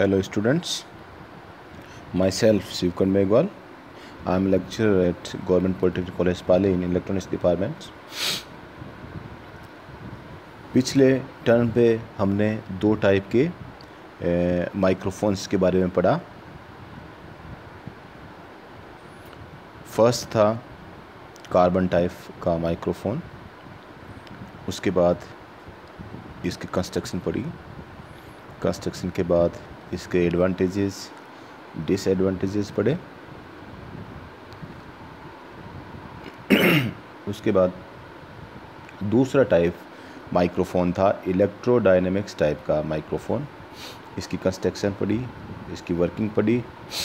Hello students, myself Sivkan Megwal. I am lecturer at Government Polytechnic College Pali in Electronics Department. पिछले term पे हमने दो type के microphones के बारे में पढ़ा। फर्स्ट था कार्बन टाइप का माइक्रोफोन, उसके बाद इसकी कंस्ट्रक्शन पढ़ी। कंस्ट्रक्शन के बाद इसके एडवांटेजेस डिसएडवांटेजेस पढ़े। उसके बाद दूसरा टाइप माइक्रोफोन था इलेक्ट्रोडायनेमिक्स टाइप का माइक्रोफोन। इसकी कंस्ट्रक्शन पढ़ी, इसकी वर्किंग पढ़ी,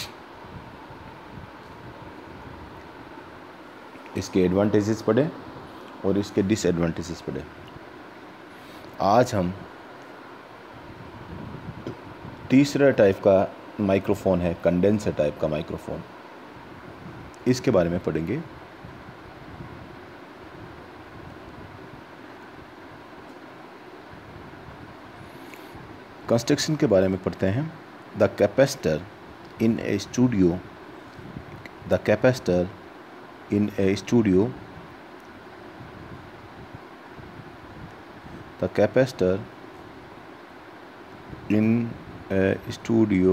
इसके एडवांटेजेस पढ़े और इसके डिसएडवांटेजेस पढ़े। आज हम तीसरा टाइप का माइक्रोफोन है कंडेंसर टाइप का माइक्रोफोन, इसके बारे में पढ़ेंगे। कंस्ट्रक्शन के बारे में पढ़ते हैं। The capacitor in a studio the capacitor in a studio the capacitor in a studio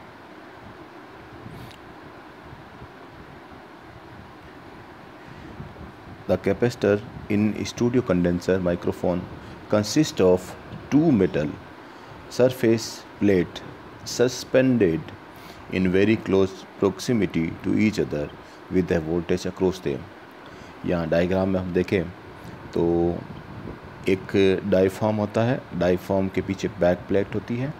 the capacitor in studio condenser microphone consists of two metal surface plate suspended in very close proximity to each other with a voltage across them। यहाँ diagram में हम देखें तो एक diaphragm होता है, diaphragm के पीछे बैक प्लेट होती है।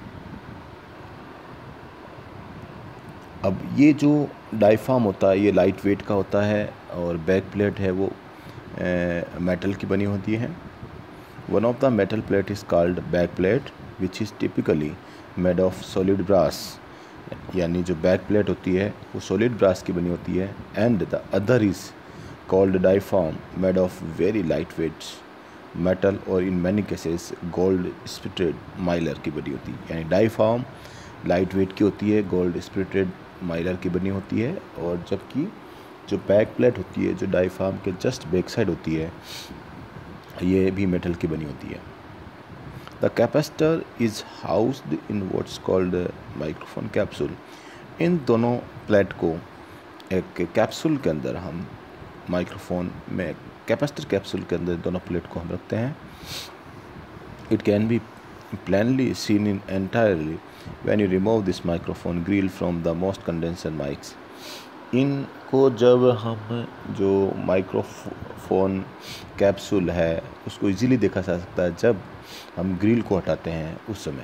अब ये जो डायफ्राम होता है ये लाइट वेट का होता है और बैक प्लेट है वो मेटल की बनी होती है। One of the metal plate is called back plate which is typically made of solid brass, यानी जो बैक प्लेट होती है वो सॉलिड ब्रास की बनी होती है। And the other is called diaphragm made of very light weight metal or in many cases gold splitted Mylar की बनी होती है। यानी डायफ्राम लाइट वेट की होती है, गोल्ड स्प्लिटेड माइलर की बनी होती है, और जबकि जो बैक प्लेट होती है जो डायफ्राम के जस्ट बैक साइड होती है ये भी मेटल की बनी होती है। The capacitor is housed in what's called microphone capsule. इन दोनों प्लेट को एक कैप्सूल के अंदर हम माइक्रोफोन में कैपेसिटर कैप्सूल के अंदर दोनों प्लेट को हम रखते हैं। It can be plainly seen in entirely when you remove this microphone grill from the most condenser mics। इनको जब हम जो माइक्रोफोन कैप्सूल है उसको इजीली देखा जा सकता है जब हम ग्रिल को हटाते हैं उस समय।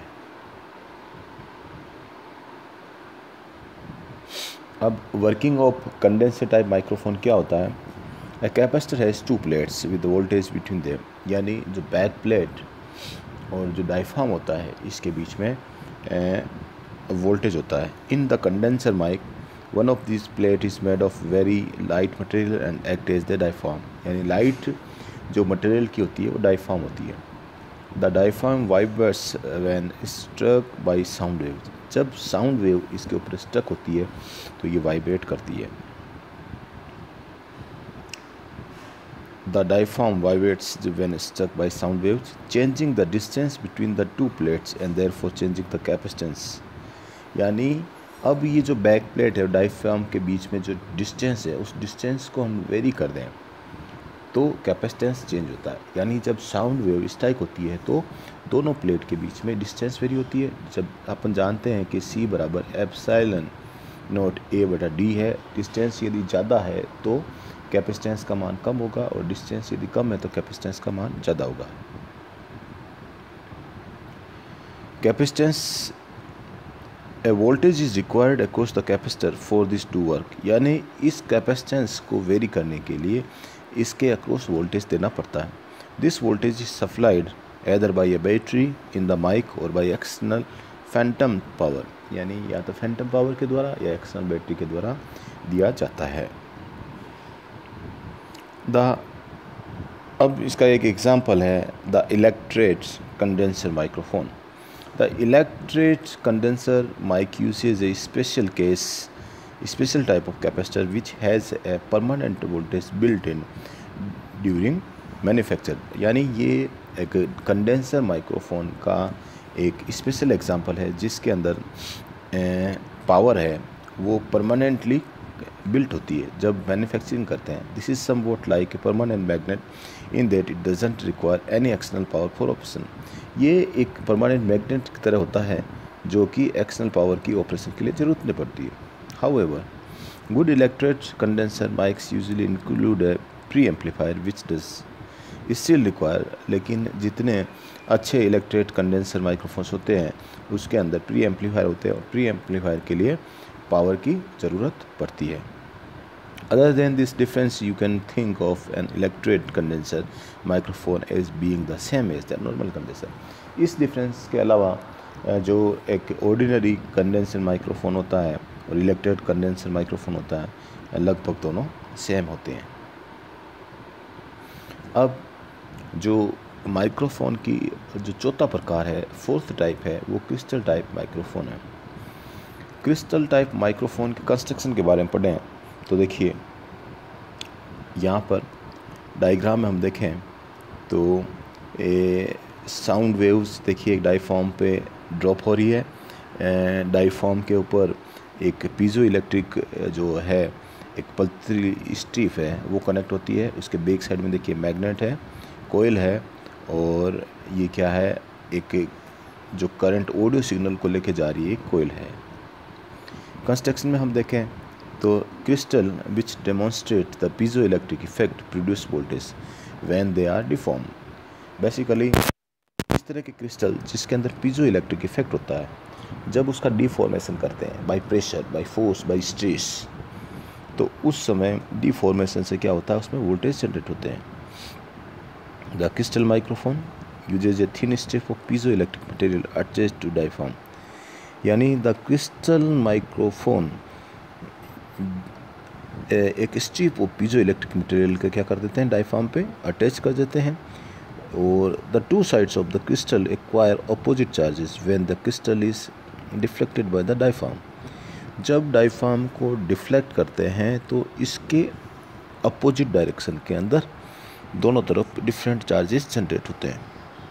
अब working of condenser type microphone क्या होता है? A capacitor has two plates with voltage between them, यानी जो बैक प्लेट और जो डायफ्राम होता है इसके बीच में वोल्टेज होता है। In the condenser mic one of this plate is made of very light material and act as the diaphragm, यानी लाइट जो मटेरियल की होती है वो डायफ्राम होती है। The diaphragm vibrates when struck by sound wave, जब साउंड वेव इसके ऊपर स्ट्रक होती है तो ये वाइब्रेट करती है। The diaphragm vibrates when struck by sound waves, changing the distance between the two plates and therefore changing the capacitance। यानी अब ये जो बैक प्लेट है डायफ्राम के बीच में जो डिस्टेंस है उस डिस्टेंस को हम वेरी कर दें तो कैपेसिटेंस चेंज होता है। यानी जब साउंड वेव स्ट्राइक होती है तो दोनों प्लेट के बीच में डिस्टेंस वेरी होती है। जब अपन जानते हैं कि C बराबर एप्सिलॉन नॉट A बटा D है, डिस्टेंस यदि ज़्यादा है तो कैपेसिटेंस का मान कम होगा और डिस्टेंस यदि कम है तो कैपेसिटेंस का मान ज़्यादा होगा। Capacitance a voltage is required across the capacitor for this to work, यानी इस कैपेसिटेंस को वेरी करने के लिए इसके अक्रॉस वोल्टेज देना पड़ता है। This voltage is supplied either by a battery in the mic or by external phantom power, यानी या तो फैंटम पावर के द्वारा या एक्सटर्नल बैटरी के द्वारा दिया जाता है। अब इसका एक एग्जांपल है the electret condenser microphone. The electret condenser mic uses a special type of capacitor which has a permanent voltage built in during manufacture. यानी ये एक कंडेंसर माइक्रोफोन का एक स्पेशल एग्जांपल है जिसके अंदर पावर है वो परमानेंटली बिल्ट होती है जब मैन्युफैक्चरिंग करते हैं। This is somewhat like a permanent magnet in that it doesn't require any external power for operation. ये एक परमानेंट मैग्नेट की तरह होता है जो कि एक्सटर्नल पावर की ऑपरेशन के लिए ज़रूरत नहीं पड़ती है। However good electret condenser mics usually include a preamplifier which does still require, लेकिन जितने अच्छे इलेक्ट्रेट कंडेंसर माइक्रोफोन्स होते हैं उसके अंदर प्री एम्पलीफायर होते हैं और प्री एम्पलीफायर के लिए पावर की ज़रूरत पड़ती है। Other than this difference, you can think of an electret condenser microphone as being the same as the normal condenser. इस डिफरेंस के अलावा जो एक ऑर्डिनरी कंडेंसर माइक्रोफोन होता है और इलेक्ट्रेट कंडेंसर माइक्रोफोन होता है लगभग दोनों सेम होते हैं। अब जो माइक्रोफोन की जो चौथा प्रकार है, फोर्थ टाइप है, वो क्रिस्टल टाइप माइक्रोफोन है। क्रिस्टल टाइप माइक्रोफोन के कंस्ट्रक्शन के बारे में पढ़ें तो देखिए यहाँ पर डायग्राम में हम देखें तो साउंड वेव्स देखिए एक डाईफॉर्म पे ड्रॉप हो रही है। डाईफॉर्म के ऊपर एक पीजो इलेक्ट्रिक जो है एक पतली स्ट्रिप है वो कनेक्ट होती है। उसके बैक साइड में देखिए मैग्नेट है, कोयल है और ये क्या है, एक जो करंट ऑडियो सिग्नल को लेके जा रही है कोयल है। कंस्ट्रक्शन में हम देखें तो crystal which demonstrate the piezo electric effect produce voltage when they are deform. Basically इस तरह के क्रिस्टल जिसके अंदर पीजो इलेक्ट्रिक इफेक्ट होता है जब उसका डिफॉर्मेशन करते हैं by pressure, by force, by stress, तो उस समय डिफॉर्मेशन से क्या होता है, उसमें वोल्टेज जनरेट होते हैं। The crystal microphone uses a thin strip of piezoelectric material attached to diaphragm. यानी द क्रिस्टल माइक्रोफोन एक strip of piezoelectric material का क्या कर देते हैं, डाईफॉर्म पे अटैच कर देते हैं और the two sides of the crystal acquire opposite charges when the crystal is deflected by the diaphragm. जब डाईफॉर्म को डिफ्लेक्ट करते हैं तो इसके अपोजिट डायरेक्शन के अंदर दोनों तरफ डिफरेंट चार्जेस जनरेट होते हैं।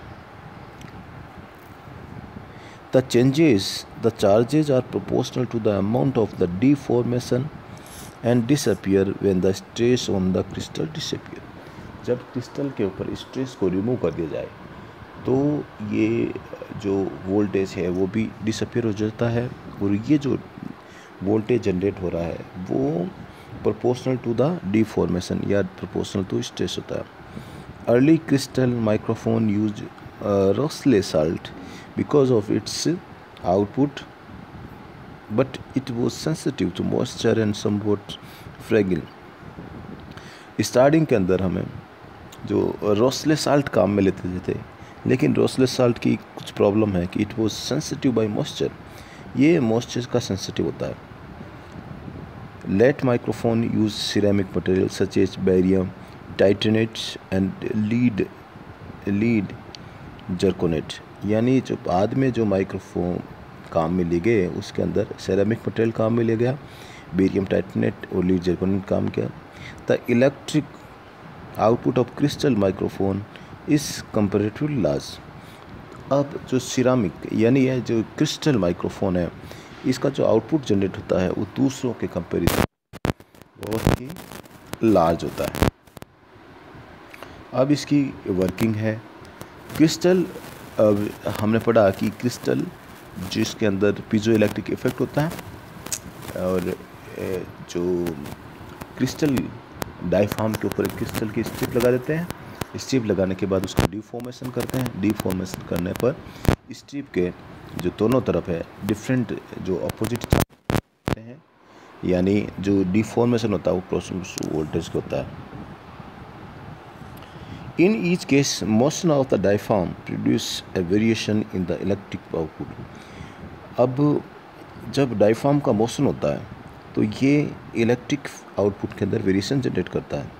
The charges are proportional to the amount of the deformation and disappear when the stress on the crystal disappear। जब क्रिस्टल के ऊपर स्ट्रेस को रिमूव कर दिया जाए तो ये जो वोल्टेज है वो भी डिसअपियर हो जाता है और ये जो वोल्टेज जनरेट हो रहा है वो प्रोपोर्शनल टू द डिफॉर्मेशन या प्रोपोर्शनल टू स्ट्रेस होता है। Early crystal microphone use Rochelle salt because of its output, but it was sensitive to moisture and somewhat fragile। Starting के अंदर हमें जो रोसले साल्ट काम में लेते थे, लेकिन रोसले साल्ट की कुछ प्रॉब्लम है कि it was sensitive by moisture, ये मॉइस्चर का सेंसिटिव होता है। Let microphone use ceramic material such as barium titanate and lead zirconate. यानी जो बाद में जो माइक्रोफोन काम में लिए गए उसके अंदर सेरेमिक मटेरियल काम में लिया गया, बेरियम टाइटेनेट और लीड जर्कोनेट काम किया। The electric output of crystal microphone is comparatively large. अब जो सिरामिक यानी यह जो क्रिस्टल माइक्रोफोन है इसका जो आउटपुट जनरेट होता है वो दूसरों के कंपैरिजन बहुत ही लार्ज होता है। अब इसकी वर्किंग है। क्रिस्टल, अब हमने पढ़ा कि क्रिस्टल जिसके अंदर पीजो इलेक्ट्रिक इफेक्ट होता है और जो क्रिस्टल डाईफॉर्म के ऊपर क्रिस्टल की स्ट्रिप लगा देते हैं, स्ट्रिप लगाने के बाद उसका डिफॉर्मेशन करते हैं। डिफॉर्मेशन करने पर स्ट्रिप के जो दोनों तरफ है डिफरेंट जो अपोजिट होते हैं, यानी जो डिफॉर्मेशन होता है वो प्रोपोर्शनल टू वोल्टेज का होता है। In each case, motion of the diaphragm produce a variation in the electric output। अब जब डायफ्राम का मोशन होता है तो ये इलेक्ट्रिक आउटपुट के अंदर वेरिएशन जनरेट करता है।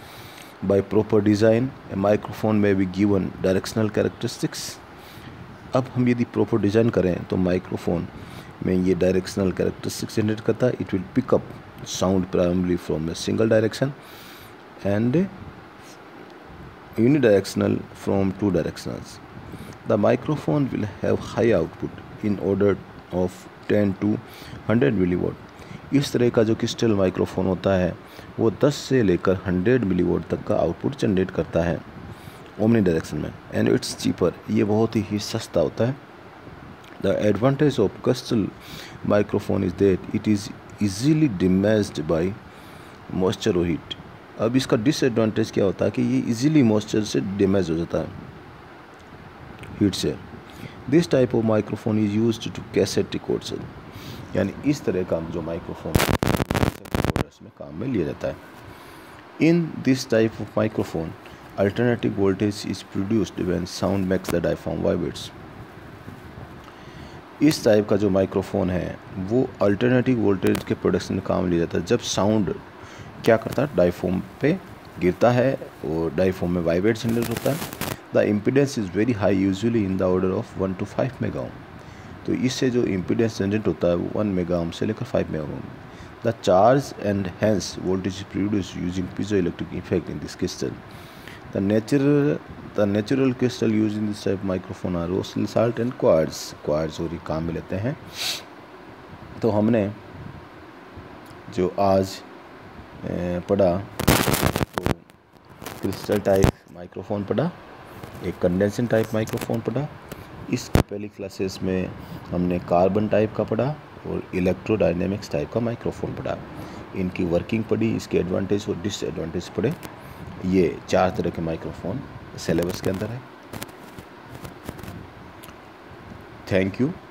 By proper design, a microphone may be given directional characteristics अब हम यदि प्रॉपर डिज़ाइन करें तो माइक्रोफोन में ये डायरेक्शनल कैरेक्टरिस्टिक्स जनरेट करता है. It will pick up sound primarily from a single direction and unidirectional from two directions. The microphone will have high output in order of 10 to 100 milliwatt. इस तरह का जो क्रिस्टल माइक्रोफोन होता है वो 10 से लेकर 100 मिलीवॉट तक का आउटपुट जनरेट करता है ओमनी डायरेक्शन में. एंड इट्स चीपर, ये बहुत ही सस्ता होता है. The advantage of crystal microphone is that it is easily damaged by moisture और हीट. अब इसका डिसएडवांटेज क्या होता है कि ये इजीली मॉइस्चर से डैमेज हो जाता है हीट से. This type of microphone is used to cassette records, यानी इस तरह का जो माइक्रोफोन रिकॉर्डर्स में काम में लिया जाता है. In this type of microphone alternative voltage is produced when sound makes the diaphragm vibrates. इस टाइप का जो माइक्रोफोन है वो अल्टरनेटिव वोल्टेज के प्रोडक्शन में काम लिया जाता है जब साउंड क्या करता है, डायफ्राम पे गिरता है और डायफ्राम में वाइब्रेट जनरेट होता है. The impedance is very high, usually in the order of 1 to 5 mega ohm. तो इससे जो इम्पीडेंस जनरेट होता है वो 1 मेगा ओम से लेकर 5 mega ohm. The charge and hence voltage is produce using piezo electric effect in this crystal. The natural crystal use in this type microphone are Rochelle salt and quartz और ये काम में लेते हैं. तो हमने जो आज पढ़ा तो क्रिस्टल टाइप माइक्रोफोन पढ़ा, एक कंडेंसर टाइप माइक्रोफोन पढ़ा. इस पहली क्लासेस में हमने कार्बन टाइप का पढ़ा और इलेक्ट्रोडायनेमिक्स टाइप का माइक्रोफोन पढ़ा. इनकी वर्किंग पढ़ी, इसके एडवांटेज और डिसएडवांटेज पढ़े. ये 4 तरह के माइक्रोफोन सिलेबस के अंदर है. Thank you.